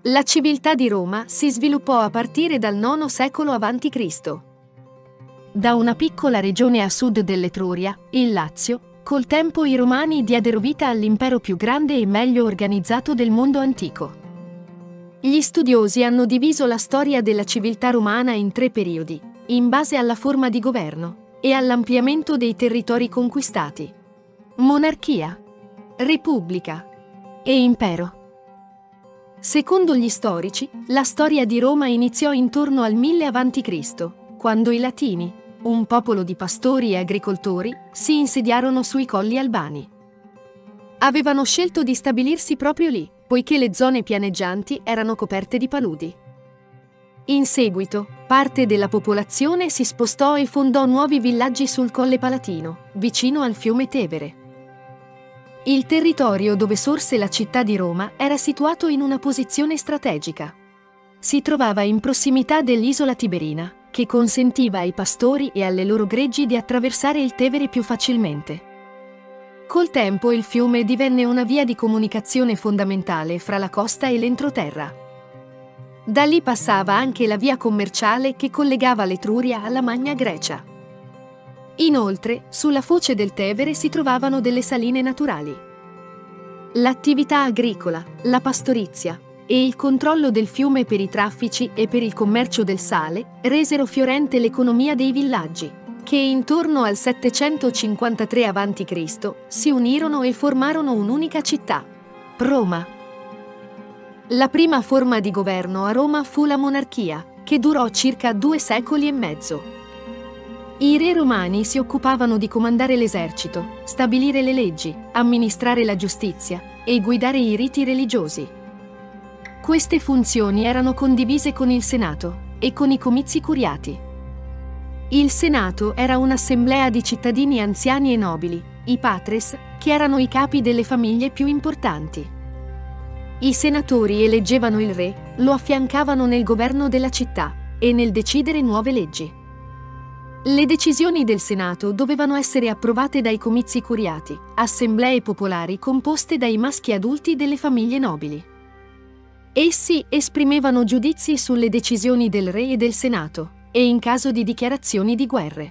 La civiltà di Roma si sviluppò a partire dal IX secolo a.C. Da una piccola regione a sud dell'Etruria, il Lazio, col tempo i Romani diedero vita all'impero più grande e meglio organizzato del mondo antico. Gli studiosi hanno diviso la storia della civiltà romana in 3 periodi, in base alla forma di governo e all'ampliamento dei territori conquistati: monarchia, repubblica e impero. Secondo gli storici, la storia di Roma iniziò intorno al 1000 a.C., quando i Latini, un popolo di pastori e agricoltori, si insediarono sui colli albani. Avevano scelto di stabilirsi proprio lì, poiché le zone pianeggianti erano coperte di paludi. In seguito, parte della popolazione si spostò e fondò nuovi villaggi sul Colle Palatino, vicino al fiume Tevere. Il territorio dove sorse la città di Roma era situato in una posizione strategica. Si trovava in prossimità dell'isola Tiberina, che consentiva ai pastori e alle loro greggi di attraversare il Tevere più facilmente. Col tempo il fiume divenne una via di comunicazione fondamentale fra la costa e l'entroterra. Da lì passava anche la via commerciale che collegava l'Etruria alla Magna Grecia. Inoltre, sulla foce del Tevere si trovavano delle saline naturali. L'attività agricola, la pastorizia e il controllo del fiume per i traffici e per il commercio del sale resero fiorente l'economia dei villaggi, che intorno al 753 a.C. si unirono e formarono un'unica città, Roma. La prima forma di governo a Roma fu la monarchia, che durò circa 2 secoli e mezzo. I re romani si occupavano di comandare l'esercito, stabilire le leggi, amministrare la giustizia e guidare i riti religiosi. Queste funzioni erano condivise con il Senato e con i comizi curiati. Il Senato era un'assemblea di cittadini anziani e nobili, i patres, che erano i capi delle famiglie più importanti. I senatori eleggevano il re, lo affiancavano nel governo della città e nel decidere nuove leggi. Le decisioni del Senato dovevano essere approvate dai comizi curiati, assemblee popolari composte dai maschi adulti delle famiglie nobili. Essi esprimevano giudizi sulle decisioni del re e del Senato, e in caso di dichiarazioni di guerre.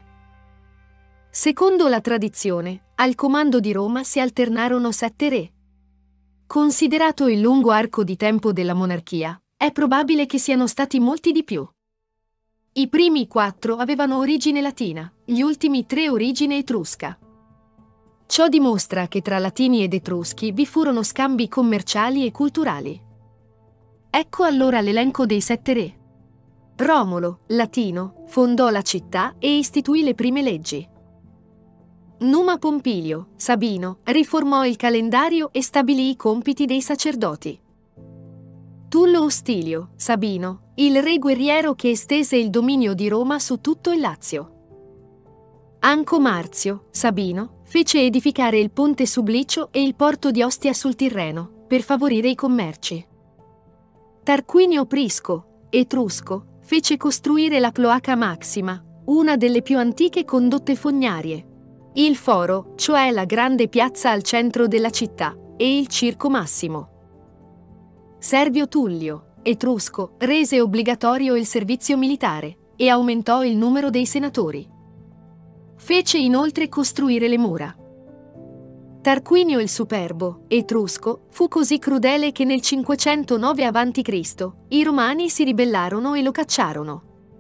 Secondo la tradizione, al comando di Roma si alternarono 7 re. Considerato il lungo arco di tempo della monarchia, è probabile che siano stati molti di più. I primi 4 avevano origine latina, gli ultimi 3 origine etrusca. Ciò dimostra che tra latini ed etruschi vi furono scambi commerciali e culturali. Ecco allora l'elenco dei 7 re. Romolo, latino, fondò la città e istituì le prime leggi. Numa Pompilio, sabino, riformò il calendario e stabilì i compiti dei sacerdoti. Tullo Ostilio, sabino, il re guerriero che estese il dominio di Roma su tutto il Lazio. Anco Marzio, sabino, fece edificare il ponte Sublicio e il porto di Ostia sul Tirreno, per favorire i commerci. Tarquinio Prisco, etrusco, fece costruire la Cloaca Maxima, una delle più antiche condotte fognarie, il Foro, cioè la grande piazza al centro della città, e il Circo Massimo. Servio Tullio, etrusco, rese obbligatorio il servizio militare e aumentò il numero dei senatori. Fece inoltre costruire le mura. Tarquinio il Superbo, etrusco, fu così crudele che nel 509 a.C. i Romani si ribellarono e lo cacciarono.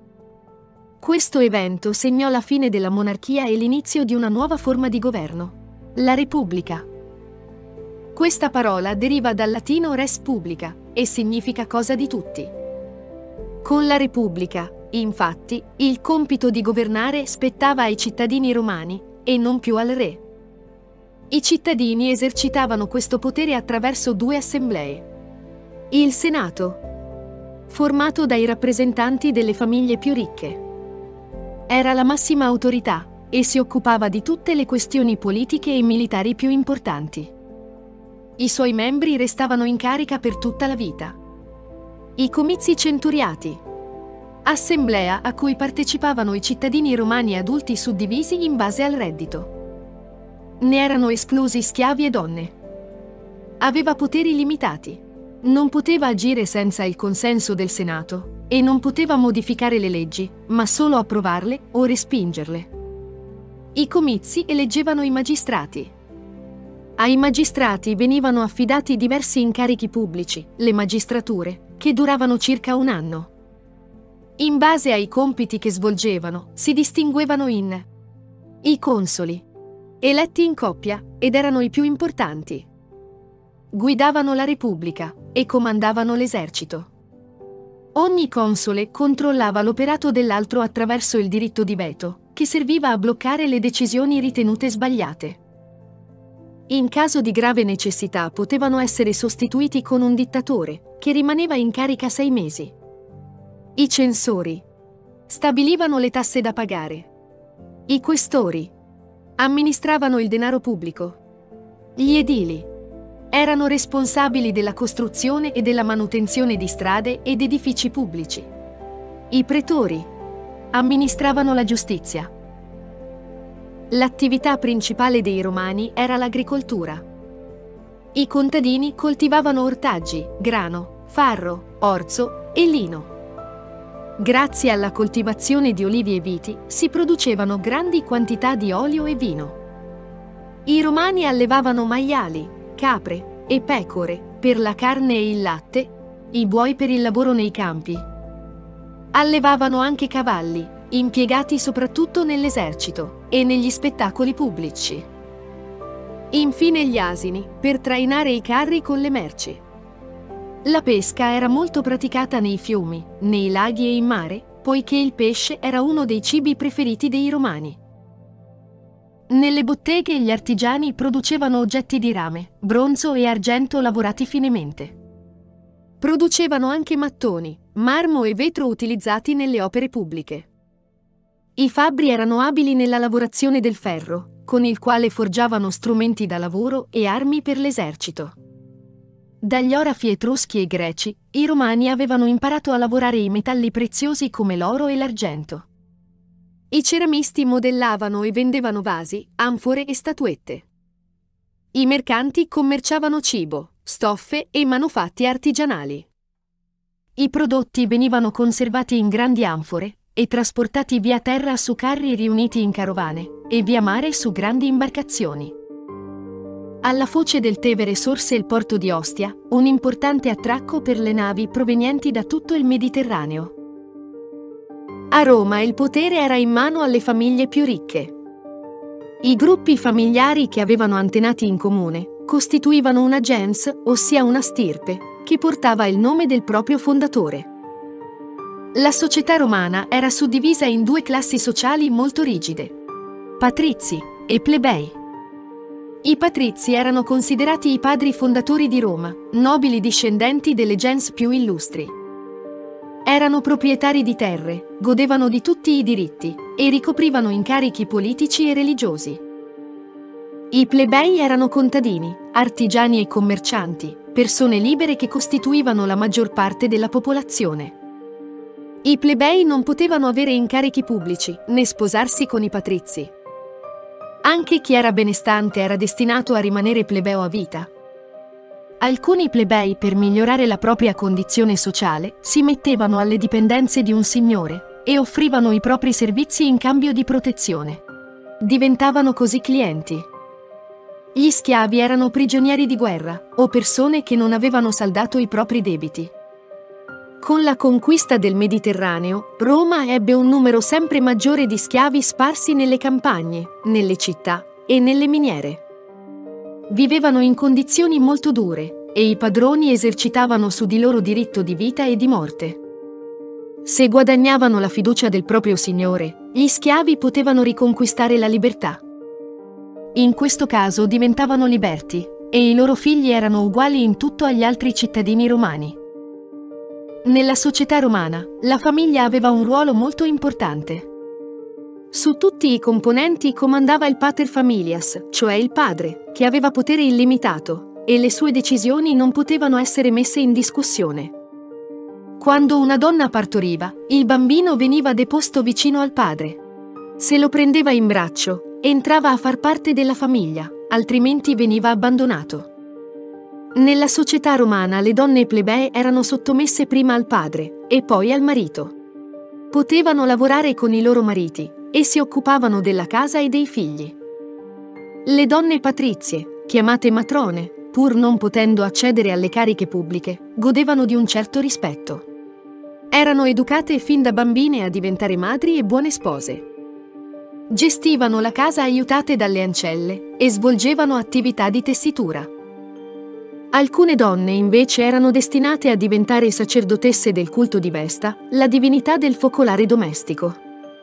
Questo evento segnò la fine della monarchia e l'inizio di una nuova forma di governo, la Repubblica. Questa parola deriva dal latino res publica e significa cosa di tutti. Con la Repubblica, infatti, il compito di governare spettava ai cittadini romani e non più al re. I cittadini esercitavano questo potere attraverso 2 assemblee. Il Senato, formato dai rappresentanti delle famiglie più ricche. Era la massima autorità e si occupava di tutte le questioni politiche e militari più importanti. I suoi membri restavano in carica per tutta la vita. I comizi centuriati, assemblea a cui partecipavano i cittadini romani adulti suddivisi in base al reddito. Ne erano esclusi schiavi e donne. Aveva poteri limitati. Non poteva agire senza il consenso del Senato e non poteva modificare le leggi, ma solo approvarle o respingerle. I comizi eleggevano i magistrati. Ai magistrati venivano affidati diversi incarichi pubblici, le magistrature, che duravano circa un anno. In base ai compiti che svolgevano, si distinguevano in i consoli, eletti in coppia, ed erano i più importanti. Guidavano la Repubblica e comandavano l'esercito. Ogni console controllava l'operato dell'altro attraverso il diritto di veto, che serviva a bloccare le decisioni ritenute sbagliate. In caso di grave necessità potevano essere sostituiti con un dittatore, che rimaneva in carica 6 mesi. I censori stabilivano le tasse da pagare. I questori amministravano il denaro pubblico. Gli edili erano responsabili della costruzione e della manutenzione di strade ed edifici pubblici. I pretori amministravano la giustizia. L'attività principale dei Romani era l'agricoltura. I contadini coltivavano ortaggi, grano, farro, orzo e lino. Grazie alla coltivazione di olivi e viti si producevano grandi quantità di olio e vino. I Romani allevavano maiali, capre e pecore per la carne e il latte, i buoi per il lavoro nei campi. Allevavano anche cavalli, impiegati soprattutto nell'esercito e negli spettacoli pubblici. Infine gli asini, per trainare i carri con le merci. La pesca era molto praticata nei fiumi, nei laghi e in mare, poiché il pesce era uno dei cibi preferiti dei Romani. Nelle botteghe gli artigiani producevano oggetti di rame, bronzo e argento lavorati finemente. Producevano anche mattoni, marmo e vetro utilizzati nelle opere pubbliche. I fabbri erano abili nella lavorazione del ferro, con il quale forgiavano strumenti da lavoro e armi per l'esercito. Dagli orafi etruschi e greci, i Romani avevano imparato a lavorare i metalli preziosi come l'oro e l'argento. I ceramisti modellavano e vendevano vasi, anfore e statuette. I mercanti commerciavano cibo, stoffe e manufatti artigianali. I prodotti venivano conservati in grandi anfore e trasportati via terra su carri riuniti in carovane e via mare su grandi imbarcazioni. Alla foce del Tevere sorse il porto di Ostia, un importante attracco per le navi provenienti da tutto il Mediterraneo. A Roma il potere era in mano alle famiglie più ricche. I gruppi familiari che avevano antenati in comune costituivano una gens, ossia una stirpe, che portava il nome del proprio fondatore. La società romana era suddivisa in 2 classi sociali molto rigide: patrizi e plebei. I patrizi erano considerati i padri fondatori di Roma, nobili discendenti delle gens più illustri. Erano proprietari di terre, godevano di tutti i diritti e ricoprivano incarichi politici e religiosi. I plebei erano contadini, artigiani e commercianti, persone libere che costituivano la maggior parte della popolazione. I plebei non potevano avere incarichi pubblici né sposarsi con i patrizi. Anche chi era benestante era destinato a rimanere plebeo a vita. Alcuni plebei, per migliorare la propria condizione sociale, si mettevano alle dipendenze di un signore e offrivano i propri servizi in cambio di protezione. Diventavano così clienti. Gli schiavi erano prigionieri di guerra o persone che non avevano saldato i propri debiti. Con la conquista del Mediterraneo, Roma ebbe un numero sempre maggiore di schiavi sparsi nelle campagne, nelle città e nelle miniere. Vivevano in condizioni molto dure e i padroni esercitavano su di loro diritto di vita e di morte. Se guadagnavano la fiducia del proprio signore, gli schiavi potevano riconquistare la libertà. In questo caso diventavano liberti e i loro figli erano uguali in tutto agli altri cittadini romani. Nella società romana, la famiglia aveva un ruolo molto importante. Su tutti i componenti comandava il pater familias, cioè il padre, che aveva potere illimitato, e le sue decisioni non potevano essere messe in discussione. Quando una donna partoriva, il bambino veniva deposto vicino al padre. Se lo prendeva in braccio, entrava a far parte della famiglia, altrimenti veniva abbandonato. Nella società romana le donne plebee erano sottomesse prima al padre e poi al marito. Potevano lavorare con i loro mariti e si occupavano della casa e dei figli. Le donne patrizie, chiamate matrone, pur non potendo accedere alle cariche pubbliche, godevano di un certo rispetto. Erano educate fin da bambine a diventare madri e buone spose. Gestivano la casa aiutate dalle ancelle e svolgevano attività di tessitura. Alcune donne invece erano destinate a diventare sacerdotesse del culto di Vesta, la divinità del focolare domestico.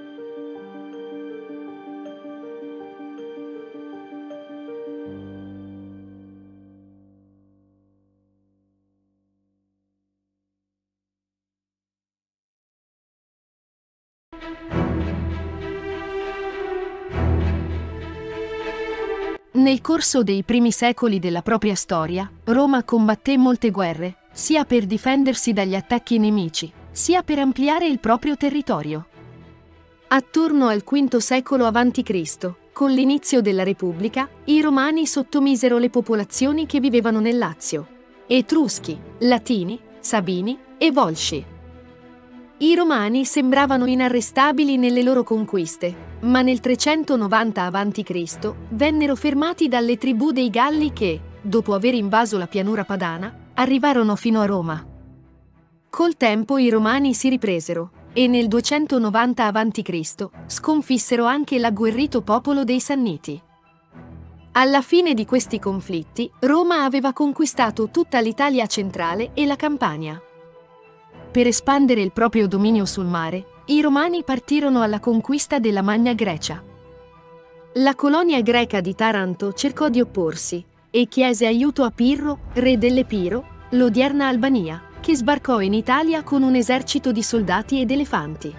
Nel corso dei primi secoli della propria storia, Roma combatté molte guerre, sia per difendersi dagli attacchi nemici, sia per ampliare il proprio territorio. Attorno al V secolo a.C., con l'inizio della Repubblica, i Romani sottomisero le popolazioni che vivevano nel Lazio: Etruschi, Latini, Sabini e Volsci. I Romani sembravano inarrestabili nelle loro conquiste, ma nel 390 a.C. vennero fermati dalle tribù dei Galli che, dopo aver invaso la pianura padana, arrivarono fino a Roma. Col tempo i Romani si ripresero e nel 290 a.C. sconfissero anche l'agguerrito popolo dei Sanniti. Alla fine di questi conflitti, Roma aveva conquistato tutta l'Italia centrale e la Campania. Per espandere il proprio dominio sul mare, i Romani partirono alla conquista della Magna Grecia. La colonia greca di Taranto cercò di opporsi e chiese aiuto a Pirro, re dell'Epiro, l'odierna Albania, che sbarcò in Italia con un esercito di soldati ed elefanti.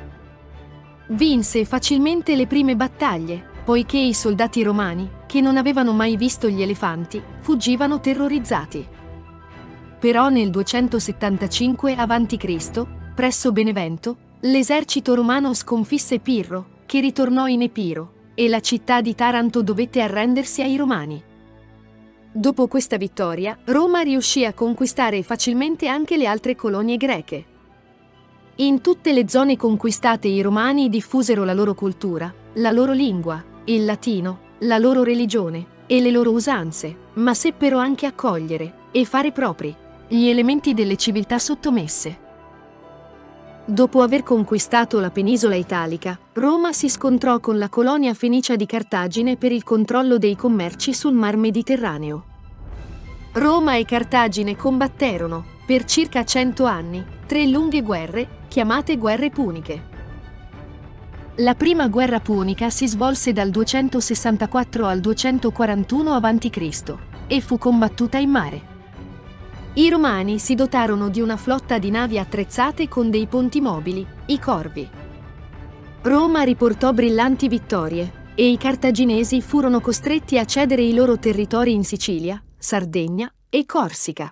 Vinse facilmente le prime battaglie, poiché i soldati romani, che non avevano mai visto gli elefanti, fuggivano terrorizzati. Però nel 275 a.C., presso Benevento, l'esercito romano sconfisse Pirro, che ritornò in Epiro, e la città di Taranto dovette arrendersi ai Romani. Dopo questa vittoria, Roma riuscì a conquistare facilmente anche le altre colonie greche. In tutte le zone conquistate i Romani diffusero la loro cultura, la loro lingua, il latino, la loro religione e le loro usanze, ma seppero anche accogliere e fare propri gli elementi delle civiltà sottomesse. Dopo aver conquistato la penisola italica, Roma si scontrò con la colonia fenicia di Cartagine per il controllo dei commerci sul Mar Mediterraneo. Roma e Cartagine combatterono, per circa 100 anni, 3 lunghe guerre, chiamate guerre puniche. La prima guerra punica si svolse dal 264 al 241 a.C. e fu combattuta in mare. I Romani si dotarono di una flotta di navi attrezzate con dei ponti mobili, i corvi. Roma riportò brillanti vittorie, e i cartaginesi furono costretti a cedere i loro territori in Sicilia, Sardegna e Corsica.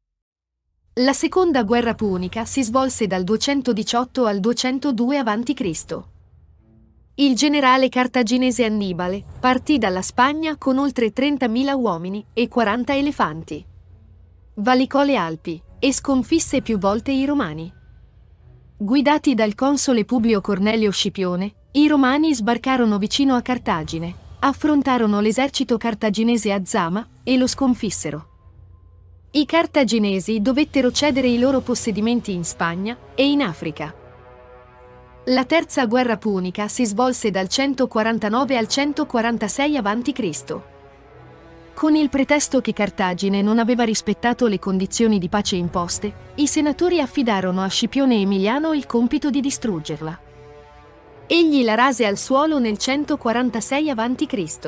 La seconda guerra punica si svolse dal 218 al 202 a.C. Il generale cartaginese Annibale partì dalla Spagna con oltre 30.000 uomini e 40 elefanti. Valicò le Alpi e sconfisse più volte i Romani. Guidati dal console Publio Cornelio Scipione, i Romani sbarcarono vicino a Cartagine, affrontarono l'esercito cartaginese a Zama e lo sconfissero. I cartaginesi dovettero cedere i loro possedimenti in Spagna e in Africa. La terza guerra punica si svolse dal 149 al 146 a.C. Con il pretesto che Cartagine non aveva rispettato le condizioni di pace imposte, i senatori affidarono a Scipione Emiliano il compito di distruggerla. Egli la rase al suolo nel 146 a.C.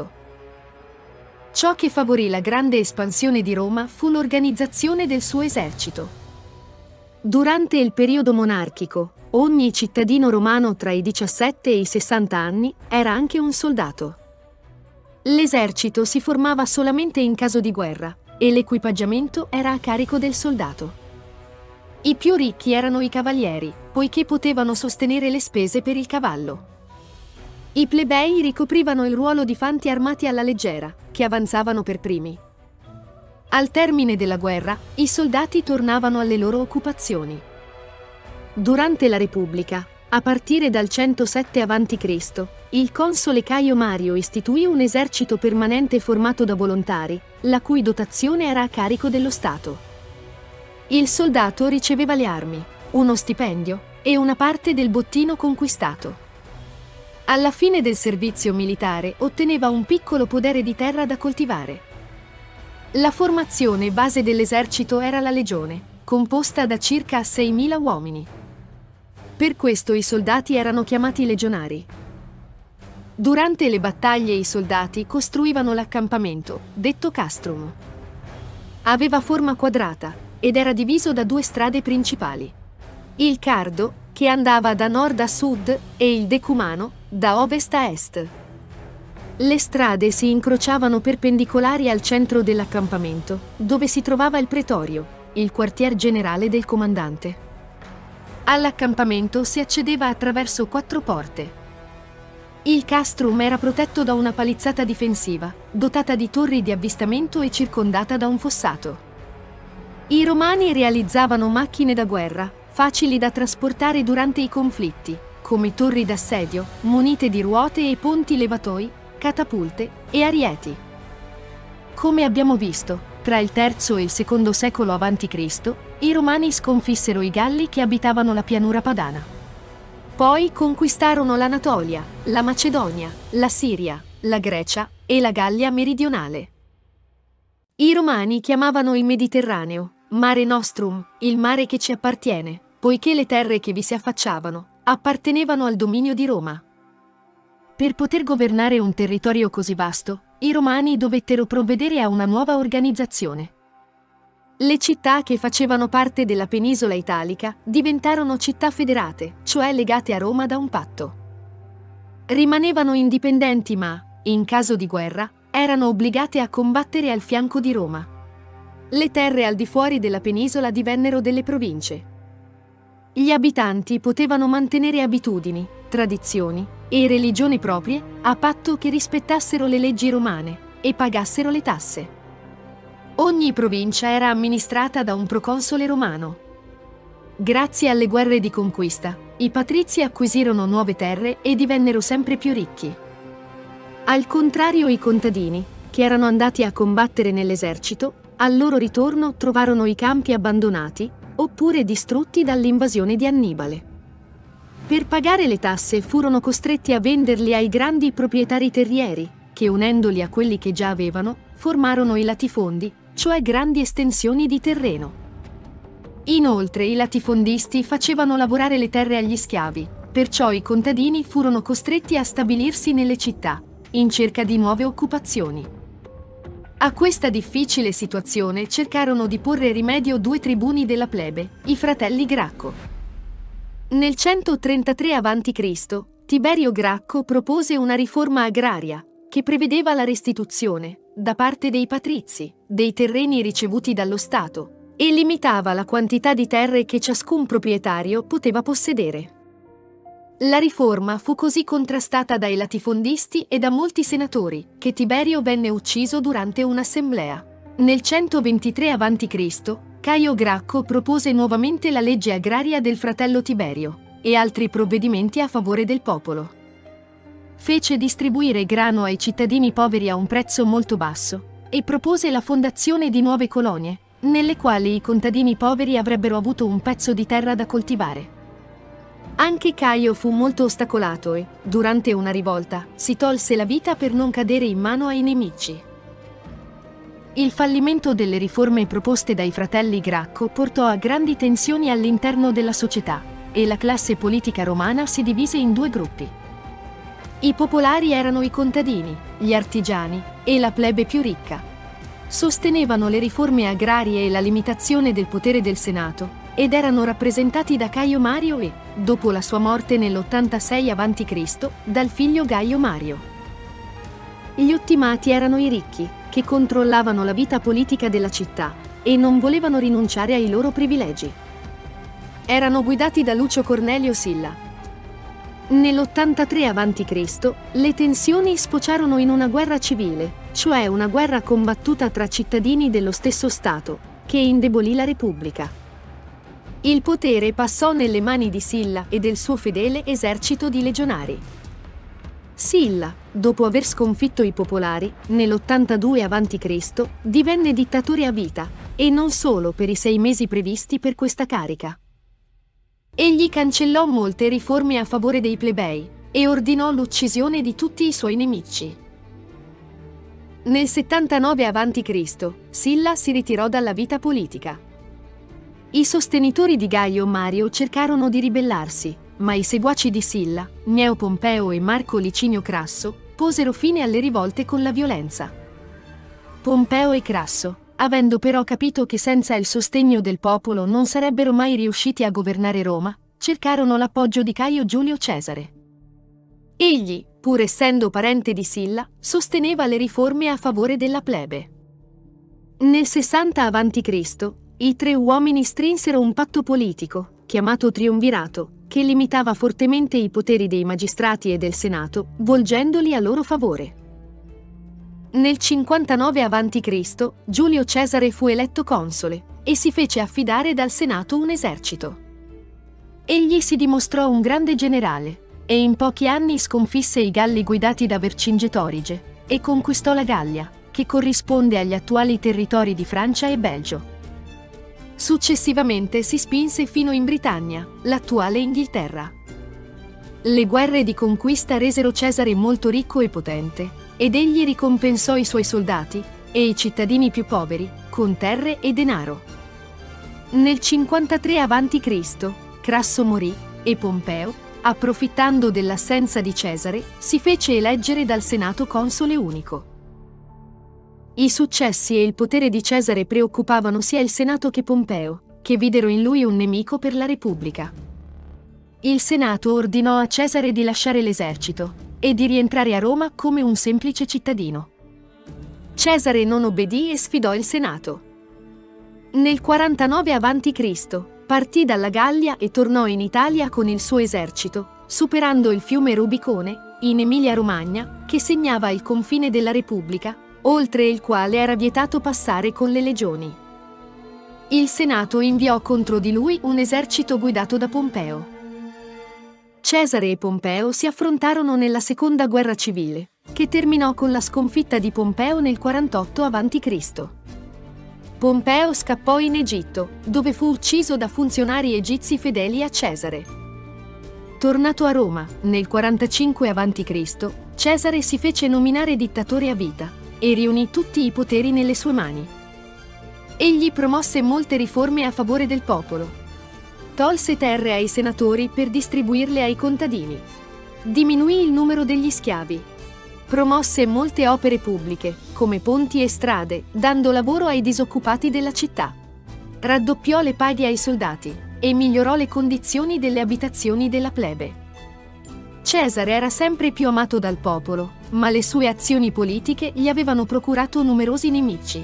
Ciò che favorì la grande espansione di Roma fu l'organizzazione del suo esercito. Durante il periodo monarchico, ogni cittadino romano tra i 17 e i 60 anni era anche un soldato. L'esercito si formava solamente in caso di guerra e l'equipaggiamento era a carico del soldato. I più ricchi erano i cavalieri, poiché potevano sostenere le spese per il cavallo. I plebei ricoprivano il ruolo di fanti armati alla leggera, che avanzavano per primi. Al termine della guerra, i soldati tornavano alle loro occupazioni. Durante la Repubblica, a partire dal 107 a.C., il console Caio Mario istituì un esercito permanente formato da volontari, la cui dotazione era a carico dello Stato. Il soldato riceveva le armi, uno stipendio e una parte del bottino conquistato. Alla fine del servizio militare otteneva un piccolo podere di terra da coltivare. La formazione base dell'esercito era la legione, composta da circa 6.000 uomini. Per questo i soldati erano chiamati legionari. Durante le battaglie i soldati costruivano l'accampamento, detto castrum. Aveva forma quadrata ed era diviso da due strade principali. Il cardo, che andava da nord a sud, e il decumano, da ovest a est. Le strade si incrociavano perpendicolari al centro dell'accampamento, dove si trovava il pretorio, il quartier generale del comandante. All'accampamento si accedeva attraverso 4 porte. Il castrum era protetto da una palizzata difensiva, dotata di torri di avvistamento e circondata da un fossato. I Romani realizzavano macchine da guerra, facili da trasportare durante i conflitti, come torri d'assedio, munite di ruote e ponti levatoi, catapulte e arieti. Come abbiamo visto, tra il III e il II secolo a.C., i Romani sconfissero i Galli che abitavano la pianura padana. Poi conquistarono l'Anatolia, la Macedonia, la Siria, la Grecia e la Gallia meridionale. I Romani chiamavano il Mediterraneo Mare Nostrum, il mare che ci appartiene, poiché le terre che vi si affacciavano appartenevano al dominio di Roma. Per poter governare un territorio così vasto, i Romani dovettero provvedere a una nuova organizzazione. Le città che facevano parte della penisola italica diventarono città federate, cioè legate a Roma da un patto. Rimanevano indipendenti ma, in caso di guerra, erano obbligate a combattere al fianco di Roma. Le terre al di fuori della penisola divennero delle province. Gli abitanti potevano mantenere abitudini, tradizioni e religioni proprie, a patto che rispettassero le leggi romane e pagassero le tasse. Ogni provincia era amministrata da un proconsole romano. Grazie alle guerre di conquista, i patrizi acquisirono nuove terre e divennero sempre più ricchi. Al contrario, i contadini, che erano andati a combattere nell'esercito, al loro ritorno trovarono i campi abbandonati oppure distrutti dall'invasione di Annibale. Per pagare le tasse furono costretti a venderli ai grandi proprietari terrieri, che unendoli a quelli che già avevano, formarono i latifondi, cioè grandi estensioni di terreno. Inoltre i latifondisti facevano lavorare le terre agli schiavi, perciò i contadini furono costretti a stabilirsi nelle città, in cerca di nuove occupazioni. A questa difficile situazione cercarono di porre rimedio 2 tribuni della plebe, i fratelli Gracco. Nel 133 a.C., Tiberio Gracco propose una riforma agraria, che prevedeva la restituzione, da parte dei patrizi, dei terreni ricevuti dallo Stato, e limitava la quantità di terre che ciascun proprietario poteva possedere. La riforma fu così contrastata dai latifondisti e da molti senatori, che Tiberio venne ucciso durante un'assemblea. Nel 123 a.C., Caio Gracco propose nuovamente la legge agraria del fratello Tiberio e altri provvedimenti a favore del popolo. Fece distribuire grano ai cittadini poveri a un prezzo molto basso e propose la fondazione di nuove colonie, nelle quali i contadini poveri avrebbero avuto un pezzo di terra da coltivare. Anche Caio fu molto ostacolato e, durante una rivolta, si tolse la vita per non cadere in mano ai nemici. Il fallimento delle riforme proposte dai fratelli Gracco portò a grandi tensioni all'interno della società, e la classe politica romana si divise in 2 gruppi. I popolari erano i contadini, gli artigiani e la plebe più ricca. Sostenevano le riforme agrarie e la limitazione del potere del Senato, ed erano rappresentati da Caio Mario e, dopo la sua morte nell'86 a.C., dal figlio Gaio Mario. Gli ottimati erano i ricchi, che controllavano la vita politica della città e non volevano rinunciare ai loro privilegi. Erano guidati da Lucio Cornelio Silla. Nell'83 a.C., le tensioni sfociarono in una guerra civile, cioè una guerra combattuta tra cittadini dello stesso Stato, che indebolì la Repubblica. Il potere passò nelle mani di Silla e del suo fedele esercito di legionari. Silla, dopo aver sconfitto i popolari, nell'82 a.C., divenne dittatore a vita, e non solo per i 6 mesi previsti per questa carica. Egli cancellò molte riforme a favore dei plebei e ordinò l'uccisione di tutti i suoi nemici. Nel 79 a.C., Silla si ritirò dalla vita politica. I sostenitori di Gaio Mario cercarono di ribellarsi, ma i seguaci di Silla, Gneo Pompeo e Marco Licinio Crasso, posero fine alle rivolte con la violenza. Pompeo e Crasso, avendo però capito che senza il sostegno del popolo non sarebbero mai riusciti a governare Roma, cercarono l'appoggio di Caio Giulio Cesare. Egli, pur essendo parente di Silla, sosteneva le riforme a favore della plebe. Nel 60 a.C., i 3 uomini strinsero un patto politico, chiamato triumvirato, che limitava fortemente i poteri dei magistrati e del Senato, volgendoli a loro favore. Nel 59 a.C., Giulio Cesare fu eletto console e si fece affidare dal Senato un esercito. Egli si dimostrò un grande generale e in pochi anni sconfisse i Galli guidati da Vercingetorige e conquistò la Gallia, che corrisponde agli attuali territori di Francia e Belgio. Successivamente si spinse fino in Britannia, l'attuale Inghilterra. Le guerre di conquista resero Cesare molto ricco e potente, ed egli ricompensò i suoi soldati e i cittadini più poveri con terre e denaro. Nel 53 a.C., Crasso morì e Pompeo, approfittando dell'assenza di Cesare, si fece eleggere dal Senato console unico. I successi e il potere di Cesare preoccupavano sia il Senato che Pompeo, che videro in lui un nemico per la Repubblica. Il Senato ordinò a Cesare di lasciare l'esercito e di rientrare a Roma come un semplice cittadino. Cesare non obbedì e sfidò il Senato. Nel 49 a.C. partì dalla Gallia e tornò in Italia con il suo esercito, superando il fiume Rubicone, in Emilia-Romagna, che segnava il confine della Repubblica, oltre il quale era vietato passare con le legioni. Il Senato inviò contro di lui un esercito guidato da Pompeo. Cesare e Pompeo si affrontarono nella seconda guerra civile, che terminò con la sconfitta di Pompeo nel 48 a.C. Pompeo scappò in Egitto, dove fu ucciso da funzionari egizi fedeli a Cesare. Tornato a Roma, nel 45 a.C., Cesare si fece nominare dittatore a vita e riunì tutti i poteri nelle sue mani. Egli promosse molte riforme a favore del popolo. Tolse terre ai senatori per distribuirle ai contadini. Diminuì il numero degli schiavi. Promosse molte opere pubbliche, come ponti e strade, dando lavoro ai disoccupati della città. Raddoppiò le paghe ai soldati e migliorò le condizioni delle abitazioni della plebe. Cesare era sempre più amato dal popolo, ma le sue azioni politiche gli avevano procurato numerosi nemici.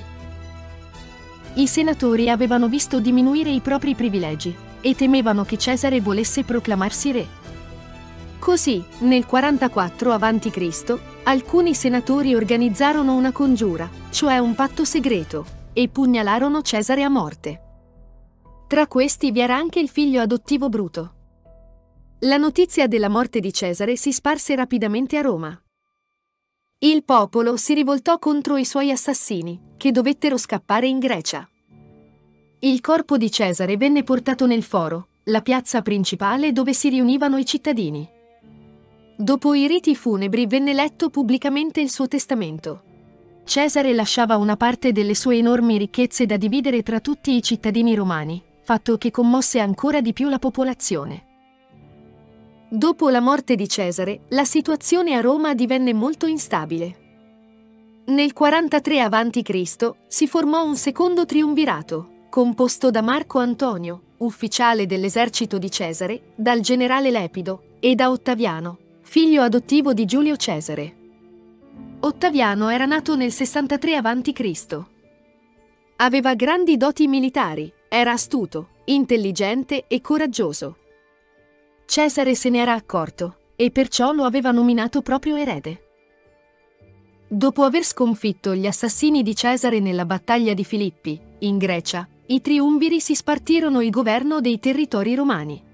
I senatori avevano visto diminuire i propri privilegi e temevano che Cesare volesse proclamarsi re. Così, nel 44 a.C., alcuni senatori organizzarono una congiura, cioè un patto segreto, e pugnalarono Cesare a morte. Tra questi vi era anche il figlio adottivo Bruto. La notizia della morte di Cesare si sparse rapidamente a Roma. Il popolo si rivoltò contro i suoi assassini, che dovettero scappare in Grecia. Il corpo di Cesare venne portato nel Foro, la piazza principale dove si riunivano i cittadini. Dopo i riti funebri venne letto pubblicamente il suo testamento. Cesare lasciava una parte delle sue enormi ricchezze da dividere tra tutti i cittadini romani, fatto che commosse ancora di più la popolazione. Dopo la morte di Cesare, la situazione a Roma divenne molto instabile. Nel 43 a.C. si formò un secondo triumvirato, composto da Marco Antonio, ufficiale dell'esercito di Cesare, dal generale Lepido, e da Ottaviano, figlio adottivo di Giulio Cesare. Ottaviano era nato nel 63 a.C. Aveva grandi doti militari, era astuto, intelligente e coraggioso. Cesare se ne era accorto, e perciò lo aveva nominato proprio erede. Dopo aver sconfitto gli assassini di Cesare nella battaglia di Filippi, in Grecia, i triumviri si spartirono il governo dei territori romani.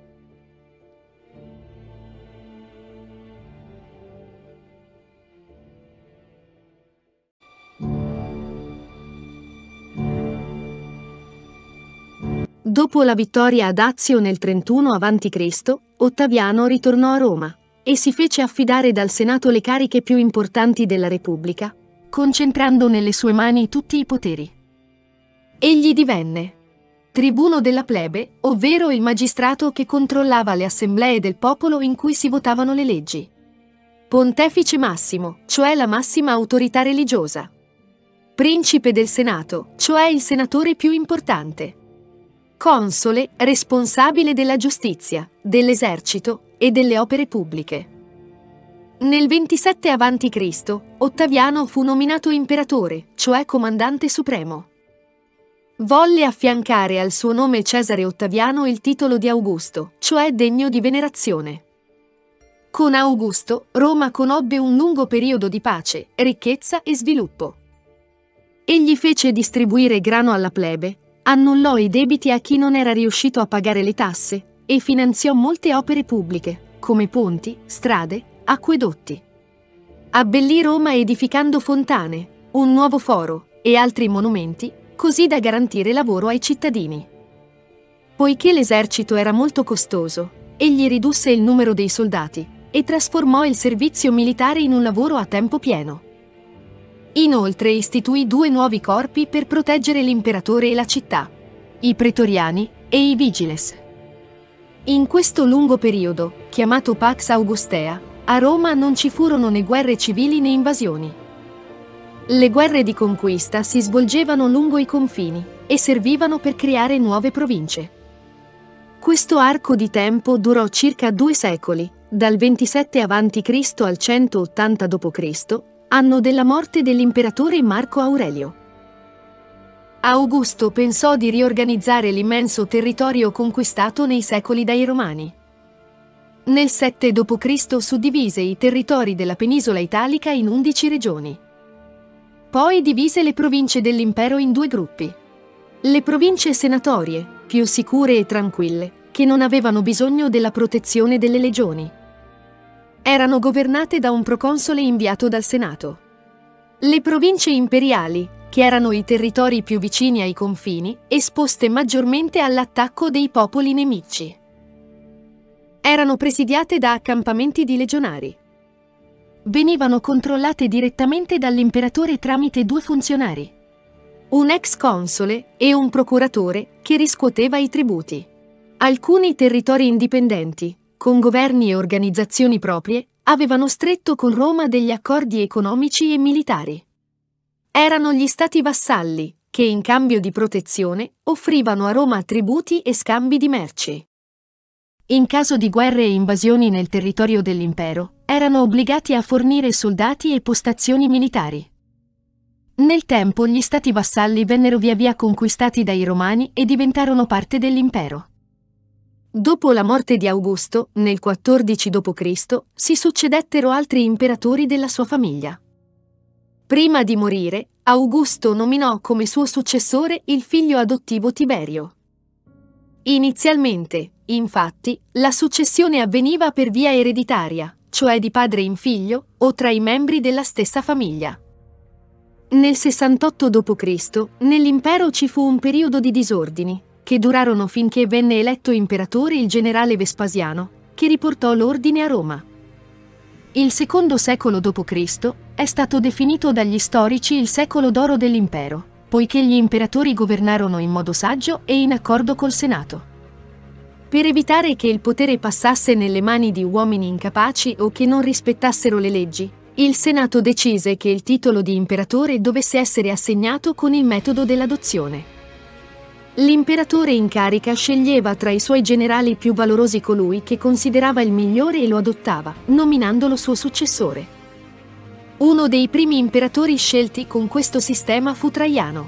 Dopo la vittoria ad Azio nel 31 a.C., Ottaviano ritornò a Roma e si fece affidare dal Senato le cariche più importanti della Repubblica, concentrando nelle sue mani tutti i poteri. Egli divenne tribuno della plebe, ovvero il magistrato che controllava le assemblee del popolo in cui si votavano le leggi. Pontefice massimo, cioè la massima autorità religiosa. Principe del Senato, cioè il senatore più importante. Console, responsabile della giustizia, dell'esercito e delle opere pubbliche. Nel 27 a.C., Ottaviano fu nominato imperatore, cioè comandante supremo. Volle affiancare al suo nome Cesare Ottaviano il titolo di Augusto, cioè degno di venerazione. Con Augusto, Roma conobbe un lungo periodo di pace, ricchezza e sviluppo. Egli fece distribuire grano alla plebe, annullò i debiti a chi non era riuscito a pagare le tasse e finanziò molte opere pubbliche, come ponti, strade, acquedotti. Abbellì Roma edificando fontane, un nuovo foro e altri monumenti, così da garantire lavoro ai cittadini. Poiché l'esercito era molto costoso, egli ridusse il numero dei soldati e trasformò il servizio militare in un lavoro a tempo pieno. Inoltre istituì 2 nuovi corpi per proteggere l'imperatore e la città: i pretoriani e i vigiles. In questo lungo periodo, chiamato Pax Augustea, a Roma non ci furono né guerre civili né invasioni. Le guerre di conquista si svolgevano lungo i confini e servivano per creare nuove province. Questo arco di tempo durò circa 2 secoli, dal 27 a.C. al 180 d.C., anno della morte dell'imperatore Marco Aurelio. Augusto pensò di riorganizzare l'immenso territorio conquistato nei secoli dai Romani. Nel 7 d.C. suddivise i territori della penisola italica in 11 regioni. Poi divise le province dell'impero in 2 gruppi. Le province senatorie, più sicure e tranquille, che non avevano bisogno della protezione delle legioni. Erano governate da un proconsole inviato dal Senato. Le province imperiali, che erano i territori più vicini ai confini, esposte maggiormente all'attacco dei popoli nemici. Erano presidiate da accampamenti di legionari. Venivano controllate direttamente dall'imperatore tramite 2 funzionari: un ex console e un procuratore che riscuoteva i tributi. Alcuni territori indipendenti, con governi e organizzazioni proprie, avevano stretto con Roma degli accordi economici e militari. Erano gli stati vassalli, che in cambio di protezione offrivano a Roma tributi e scambi di merci. In caso di guerre e invasioni nel territorio dell'impero, erano obbligati a fornire soldati e postazioni militari. Nel tempo gli stati vassalli vennero via via conquistati dai Romani e diventarono parte dell'impero. Dopo la morte di Augusto, nel 14 d.C., si succedettero altri imperatori della sua famiglia. Prima di morire, Augusto nominò come suo successore il figlio adottivo Tiberio. Inizialmente, infatti, la successione avveniva per via ereditaria, cioè di padre in figlio, o tra i membri della stessa famiglia. Nel 68 d.C., nell'impero ci fu un periodo di disordini, che durarono finché venne eletto imperatore il generale Vespasiano, che riportò l'ordine a Roma. Il secondo secolo d.C. è stato definito dagli storici il secolo d'oro dell'impero, poiché gli imperatori governarono in modo saggio e in accordo col Senato. Per evitare che il potere passasse nelle mani di uomini incapaci o che non rispettassero le leggi, il Senato decise che il titolo di imperatore dovesse essere assegnato con il metodo dell'adozione. L'imperatore in carica sceglieva tra i suoi generali più valorosi colui che considerava il migliore e lo adottava, nominandolo suo successore. Uno dei primi imperatori scelti con questo sistema fu Traiano.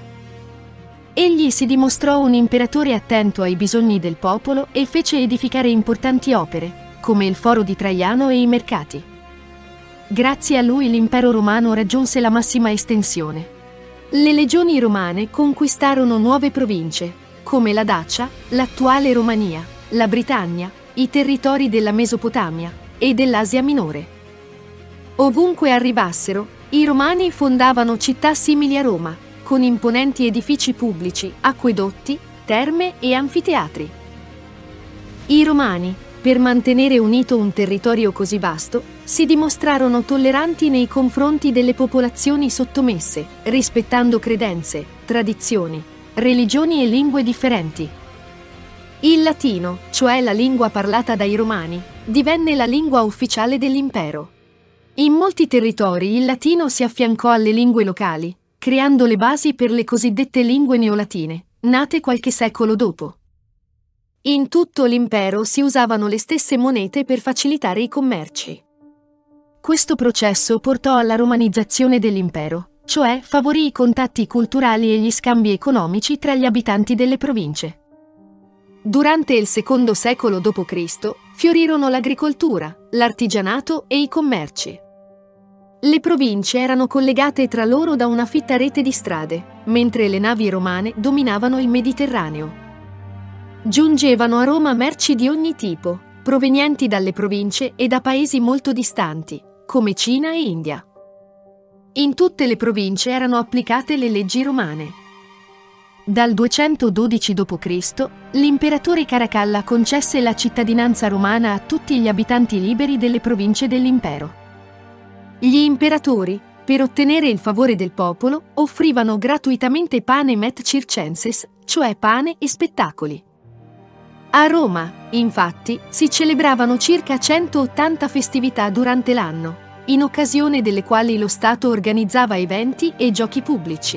Egli si dimostrò un imperatore attento ai bisogni del popolo e fece edificare importanti opere, come il Foro di Traiano e i mercati. Grazie a lui l'impero romano raggiunse la massima estensione. Le legioni romane conquistarono nuove province, come la Dacia, l'attuale Romania, la Britannia, i territori della Mesopotamia e dell'Asia Minore. Ovunque arrivassero, i Romani fondavano città simili a Roma, con imponenti edifici pubblici, acquedotti, terme e anfiteatri. I Romani, per mantenere unito un territorio così vasto, si dimostrarono tolleranti nei confronti delle popolazioni sottomesse, rispettando credenze, tradizioni, religioni e lingue differenti. Il latino, cioè la lingua parlata dai Romani, divenne la lingua ufficiale dell'impero. In molti territori il latino si affiancò alle lingue locali, creando le basi per le cosiddette lingue neolatine, nate qualche secolo dopo. In tutto l'impero si usavano le stesse monete per facilitare i commerci. Questo processo portò alla romanizzazione dell'impero, cioè favorì i contatti culturali e gli scambi economici tra gli abitanti delle province. Durante il secondo secolo d.C. fiorirono l'agricoltura, l'artigianato e i commerci. Le province erano collegate tra loro da una fitta rete di strade, mentre le navi romane dominavano il Mediterraneo. Giungevano a Roma merci di ogni tipo, provenienti dalle province e da paesi molto distanti, come Cina e India. In tutte le province erano applicate le leggi romane. Dal 212 d.C., l'imperatore Caracalla concesse la cittadinanza romana a tutti gli abitanti liberi delle province dell'impero. Gli imperatori, per ottenere il favore del popolo, offrivano gratuitamente panem et circenses, cioè pane e spettacoli. A Roma, infatti, si celebravano circa 180 festività durante l'anno, in occasione delle quali lo Stato organizzava eventi e giochi pubblici.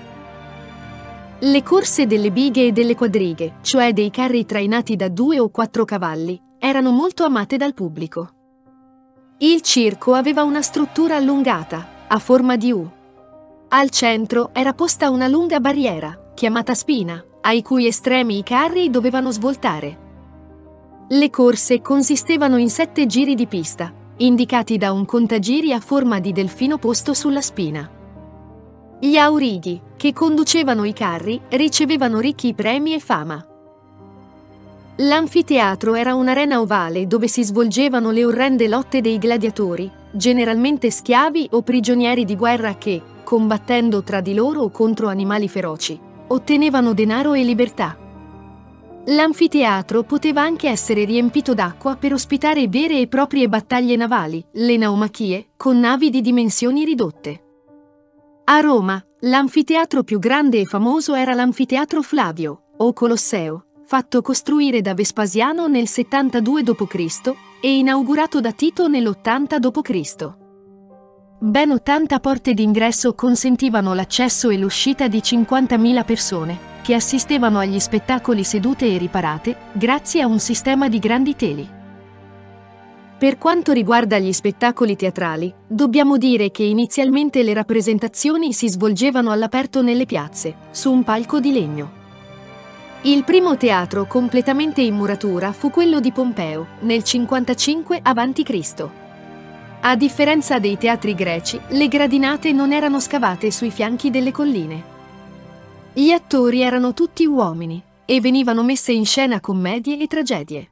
Le corse delle bighe e delle quadrighe, cioè dei carri trainati da 2 o 4 cavalli, erano molto amate dal pubblico. Il circo aveva una struttura allungata, a forma di U. Al centro era posta una lunga barriera, chiamata spina, ai cui estremi i carri dovevano svoltare. Le corse consistevano in 7 giri di pista, indicati da un contagiri a forma di delfino posto sulla spina. Gli aurighi, che conducevano i carri, ricevevano ricchi premi e fama. L'anfiteatro era un'arena ovale dove si svolgevano le orrende lotte dei gladiatori, generalmente schiavi o prigionieri di guerra che, combattendo tra di loro o contro animali feroci, ottenevano denaro e libertà. L'anfiteatro poteva anche essere riempito d'acqua per ospitare vere e proprie battaglie navali, le naumachie, con navi di dimensioni ridotte. A Roma, l'anfiteatro più grande e famoso era l'Anfiteatro Flavio, o Colosseo, fatto costruire da Vespasiano nel 72 d.C. e inaugurato da Tito nell'80 d.C. Ben 80 porte d'ingresso consentivano l'accesso e l'uscita di 50.000 persone, che assistevano agli spettacoli sedute e riparate, grazie a un sistema di grandi teli. Per quanto riguarda gli spettacoli teatrali, dobbiamo dire che inizialmente le rappresentazioni si svolgevano all'aperto nelle piazze, su un palco di legno. Il primo teatro completamente in muratura fu quello di Pompeo, nel 55 a.C. A differenza dei teatri greci, le gradinate non erano scavate sui fianchi delle colline. Gli attori erano tutti uomini, e venivano messe in scena commedie e tragedie.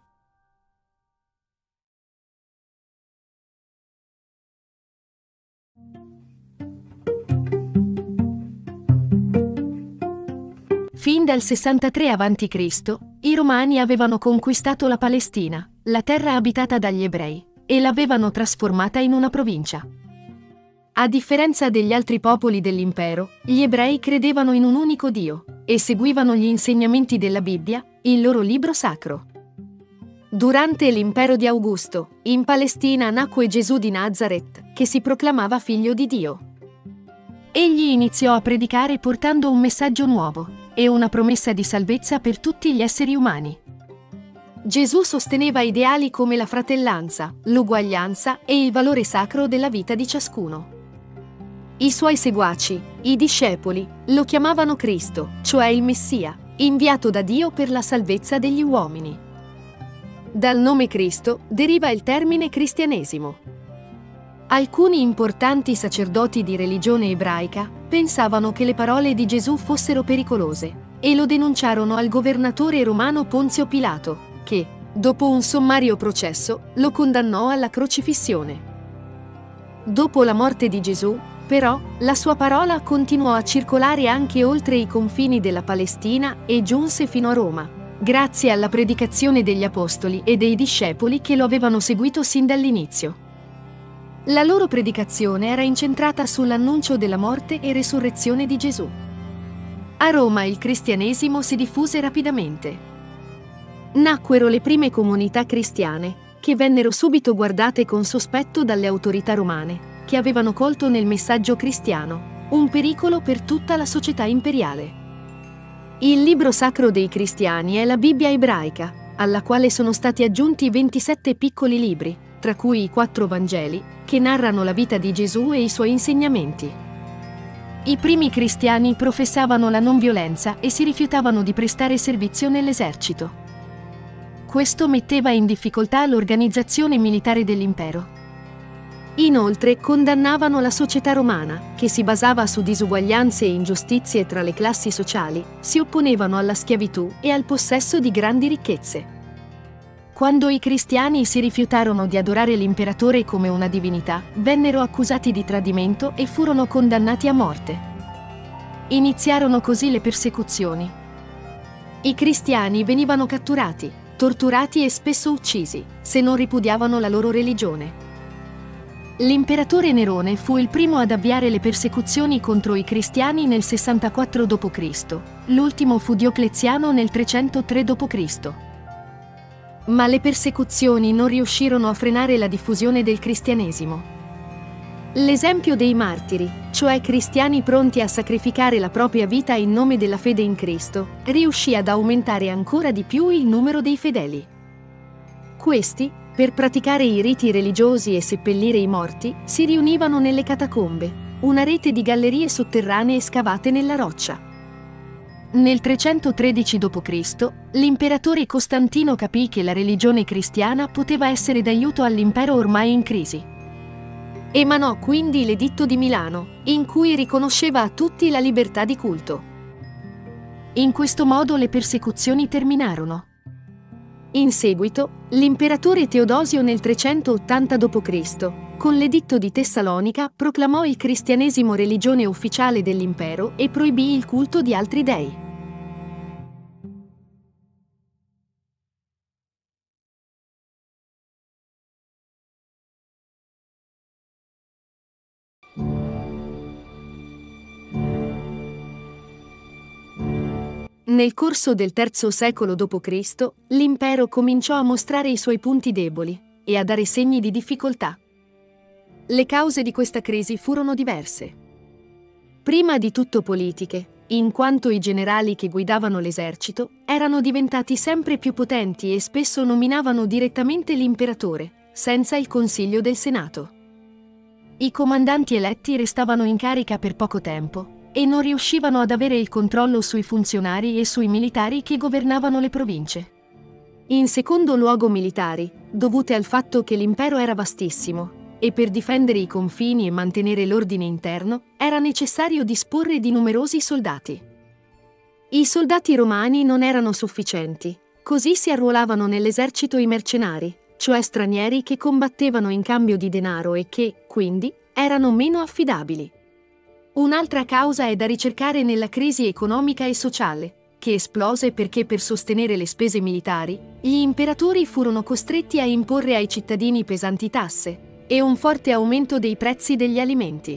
Fin dal 63 a.C., i Romani avevano conquistato la Palestina, la terra abitata dagli ebrei, e l'avevano trasformata in una provincia. A differenza degli altri popoli dell'impero, gli ebrei credevano in un unico Dio e seguivano gli insegnamenti della Bibbia, il loro libro sacro. Durante l'impero di Augusto, in Palestina nacque Gesù di Nazaret, che si proclamava figlio di Dio. Egli iniziò a predicare portando un messaggio nuovo e una promessa di salvezza per tutti gli esseri umani. Gesù sosteneva ideali come la fratellanza, l'uguaglianza e il valore sacro della vita di ciascuno. I suoi seguaci, i discepoli, lo chiamavano Cristo, cioè il Messia, inviato da Dio per la salvezza degli uomini. Dal nome Cristo deriva il termine cristianesimo. Alcuni importanti sacerdoti di religione ebraica pensavano che le parole di Gesù fossero pericolose e lo denunciarono al governatore romano Ponzio Pilato, che, dopo un sommario processo, lo condannò alla crocifissione. Dopo la morte di Gesù, però, la sua parola continuò a circolare anche oltre i confini della Palestina e giunse fino a Roma, grazie alla predicazione degli apostoli e dei discepoli che lo avevano seguito sin dall'inizio. La loro predicazione era incentrata sull'annuncio della morte e resurrezione di Gesù. A Roma il cristianesimo si diffuse rapidamente. Nacquero le prime comunità cristiane, che vennero subito guardate con sospetto dalle autorità romane, che avevano colto nel messaggio cristiano un pericolo per tutta la società imperiale. Il libro sacro dei cristiani è la Bibbia ebraica, alla quale sono stati aggiunti 27 piccoli libri, tra cui i 4 Vangeli, che narrano la vita di Gesù e i suoi insegnamenti. I primi cristiani professavano la non violenza e si rifiutavano di prestare servizio nell'esercito. Questo metteva in difficoltà l'organizzazione militare dell'impero. Inoltre condannavano la società romana, che si basava su disuguaglianze e ingiustizie tra le classi sociali, si opponevano alla schiavitù e al possesso di grandi ricchezze. Quando i cristiani si rifiutarono di adorare l'imperatore come una divinità, vennero accusati di tradimento e furono condannati a morte. Iniziarono così le persecuzioni. I cristiani venivano catturati, torturati e spesso uccisi, se non ripudiavano la loro religione. L'imperatore Nerone fu il primo ad avviare le persecuzioni contro i cristiani nel 64 d.C., l'ultimo fu Diocleziano nel 303 d.C. Ma le persecuzioni non riuscirono a frenare la diffusione del cristianesimo. L'esempio dei martiri, cioè cristiani pronti a sacrificare la propria vita in nome della fede in Cristo, riuscì ad aumentare ancora di più il numero dei fedeli. Questi, per praticare i riti religiosi e seppellire i morti, si riunivano nelle catacombe, una rete di gallerie sotterranee scavate nella roccia. Nel 313 d.C., l'imperatore Costantino capì che la religione cristiana poteva essere d'aiuto all'impero ormai in crisi. Emanò quindi l'Editto di Milano, in cui riconosceva a tutti la libertà di culto. In questo modo le persecuzioni terminarono. In seguito, l'imperatore Teodosio nel 380 d.C., con l'Editto di Tessalonica, proclamò il cristianesimo religione ufficiale dell'impero e proibì il culto di altri dei. Nel corso del III secolo d.C., l'impero cominciò a mostrare i suoi punti deboli e a dare segni di difficoltà. Le cause di questa crisi furono diverse. Prima di tutto politiche, in quanto i generali che guidavano l'esercito erano diventati sempre più potenti e spesso nominavano direttamente l'imperatore, senza il consiglio del Senato. I comandanti eletti restavano in carica per poco tempo e non riuscivano ad avere il controllo sui funzionari e sui militari che governavano le province. In secondo luogo militari, dovute al fatto che l'impero era vastissimo e per difendere i confini e mantenere l'ordine interno era necessario disporre di numerosi soldati. I soldati romani non erano sufficienti, così si arruolavano nell'esercito i mercenari, cioè stranieri che combattevano in cambio di denaro e che, quindi, erano meno affidabili. Un'altra causa è da ricercare nella crisi economica e sociale, che esplose perché per sostenere le spese militari, gli imperatori furono costretti a imporre ai cittadini pesanti tasse e un forte aumento dei prezzi degli alimenti.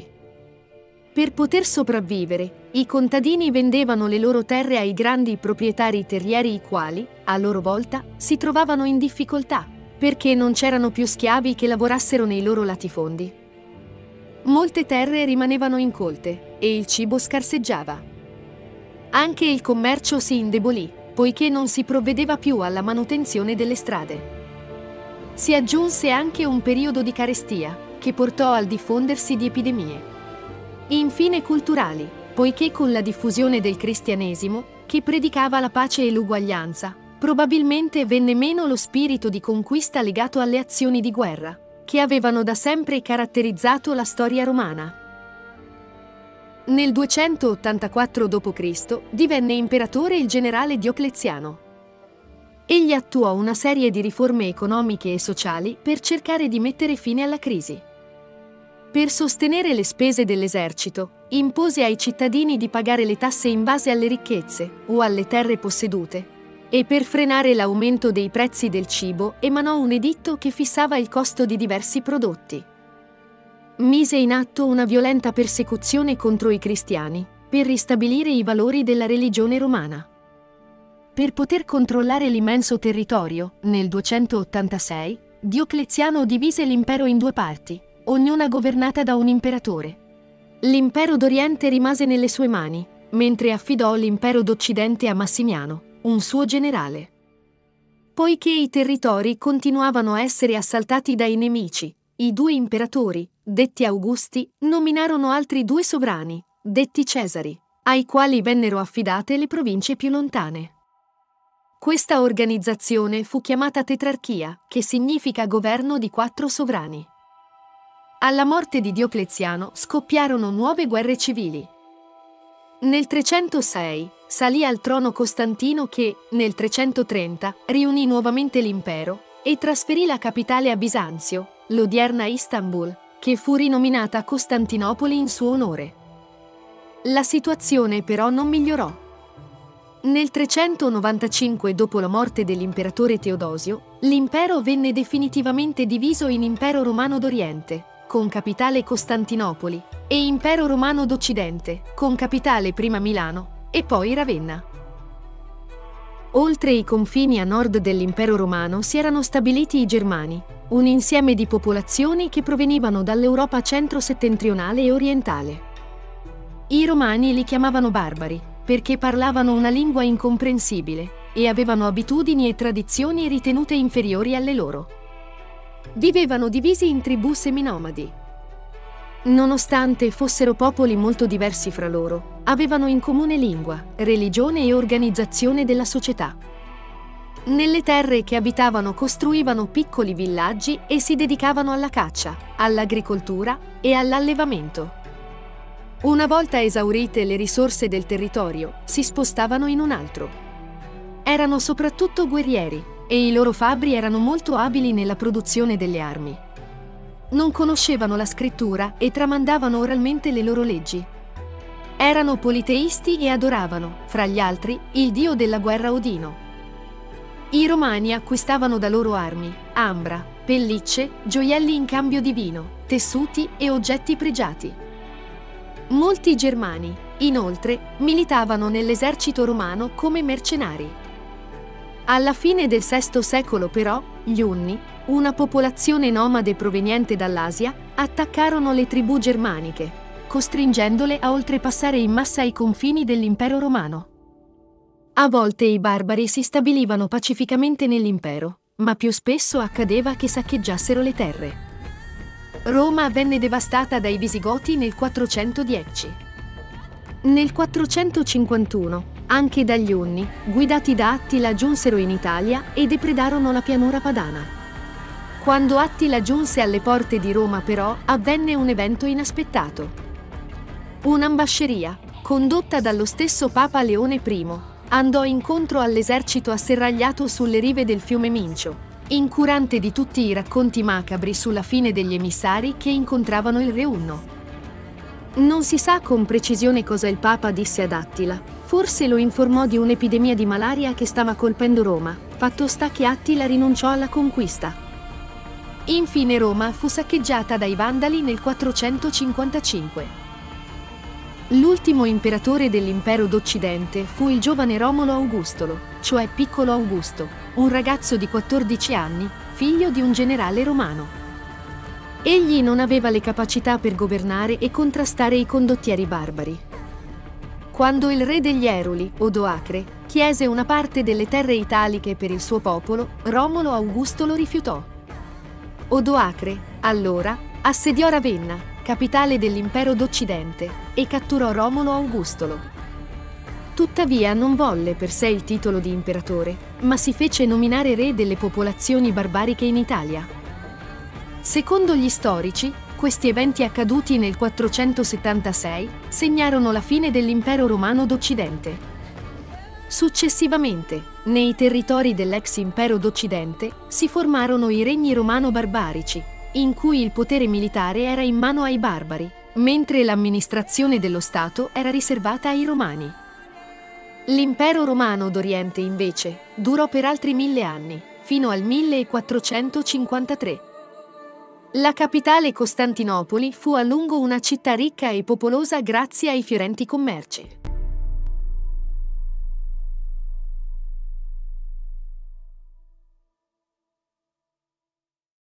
Per poter sopravvivere, i contadini vendevano le loro terre ai grandi proprietari terrieri i quali, a loro volta, si trovavano in difficoltà, perché non c'erano più schiavi che lavorassero nei loro latifondi. Molte terre rimanevano incolte e il cibo scarseggiava. Anche il commercio si indebolì, poiché non si provvedeva più alla manutenzione delle strade. Si aggiunse anche un periodo di carestia, che portò al diffondersi di epidemie. Infine culturali, poiché con la diffusione del cristianesimo, che predicava la pace e l'uguaglianza, probabilmente venne meno lo spirito di conquista legato alle azioni di guerra, che avevano da sempre caratterizzato la storia romana. Nel 284 d.C. divenne imperatore il generale Diocleziano. Egli attuò una serie di riforme economiche e sociali per cercare di mettere fine alla crisi. Per sostenere le spese dell'esercito, impose ai cittadini di pagare le tasse in base alle ricchezze o alle terre possedute, e per frenare l'aumento dei prezzi del cibo emanò un editto che fissava il costo di diversi prodotti. Mise in atto una violenta persecuzione contro i cristiani, per ristabilire i valori della religione romana. Per poter controllare l'immenso territorio, nel 286, Diocleziano divise l'impero in due parti, ognuna governata da un imperatore. L'impero d'Oriente rimase nelle sue mani, mentre affidò l'impero d'Occidente a Massimiano, un suo generale. Poiché i territori continuavano a essere assaltati dai nemici, i due imperatori, detti Augusti, nominarono altri due sovrani, detti Cesari, ai quali vennero affidate le province più lontane. Questa organizzazione fu chiamata tetrarchia, che significa governo di 4 sovrani. Alla morte di Diocleziano scoppiarono nuove guerre civili. Nel 306 salì al trono Costantino che, nel 330, riunì nuovamente l'impero e trasferì la capitale a Bisanzio, l'odierna Istanbul, che fu rinominata Costantinopoli in suo onore. La situazione però non migliorò. Nel 395 dopo la morte dell'imperatore Teodosio, l'impero venne definitivamente diviso in Impero Romano d'Oriente, con capitale Costantinopoli, e Impero Romano d'Occidente, con capitale prima Milano e poi Ravenna. Oltre i confini a nord dell'Impero Romano si erano stabiliti i Germani, un insieme di popolazioni che provenivano dall'Europa centro-settentrionale e orientale. I Romani li chiamavano barbari, perché parlavano una lingua incomprensibile e avevano abitudini e tradizioni ritenute inferiori alle loro. Vivevano divisi in tribù seminomadi. Nonostante fossero popoli molto diversi fra loro, avevano in comune lingua, religione e organizzazione della società. Nelle terre che abitavano costruivano piccoli villaggi e si dedicavano alla caccia, all'agricoltura e all'allevamento. Una volta esaurite le risorse del territorio, si spostavano in un altro. Erano soprattutto guerrieri e i loro fabbri erano molto abili nella produzione delle armi. Non conoscevano la scrittura e tramandavano oralmente le loro leggi. Erano politeisti e adoravano, fra gli altri, il dio della guerra Odino. I Romani acquistavano da loro armi, ambra, pellicce, gioielli in cambio di vino, tessuti e oggetti pregiati. Molti germani, inoltre, militavano nell'esercito romano come mercenari. Alla fine del VI secolo, però, gli Unni, una popolazione nomade proveniente dall'Asia, attaccarono le tribù germaniche, costringendole a oltrepassare in massa i confini dell'Impero Romano. A volte i barbari si stabilivano pacificamente nell'impero, ma più spesso accadeva che saccheggiassero le terre. Roma venne devastata dai Visigoti nel 410. Nel 451, anche dagli Unni, guidati da Attila, giunsero in Italia e depredarono la pianura padana. Quando Attila giunse alle porte di Roma, però, avvenne un evento inaspettato. Un'ambasceria, condotta dallo stesso Papa Leone I, andò incontro all'esercito asserragliato sulle rive del fiume Mincio, incurante di tutti i racconti macabri sulla fine degli emissari che incontravano il re Unno. Non si sa con precisione cosa il Papa disse ad Attila, forse lo informò di un'epidemia di malaria che stava colpendo Roma, fatto sta che Attila rinunciò alla conquista. Infine Roma fu saccheggiata dai Vandali nel 455. L'ultimo imperatore dell'Impero d'Occidente fu il giovane Romolo Augustolo, cioè Piccolo Augusto, un ragazzo di 14 anni, figlio di un generale romano. Egli non aveva le capacità per governare e contrastare i condottieri barbari. Quando il re degli Eruli, Odoacre, chiese una parte delle terre italiche per il suo popolo, Romolo Augusto lo rifiutò. Odoacre, allora, assediò Ravenna, capitale dell'Impero d'Occidente, e catturò Romolo Augustolo. Tuttavia non volle per sé il titolo di imperatore, ma si fece nominare re delle popolazioni barbariche in Italia. Secondo gli storici, questi eventi accaduti nel 476 segnarono la fine dell'Impero Romano d'Occidente. Successivamente, nei territori dell'ex Impero d'Occidente, si formarono i regni romano-barbarici, in cui il potere militare era in mano ai barbari, mentre l'amministrazione dello Stato era riservata ai romani. L'Impero Romano d'Oriente, invece, durò per altri 1000 anni, fino al 1453. La capitale Costantinopoli fu a lungo una città ricca e popolosa grazie ai fiorenti commerci.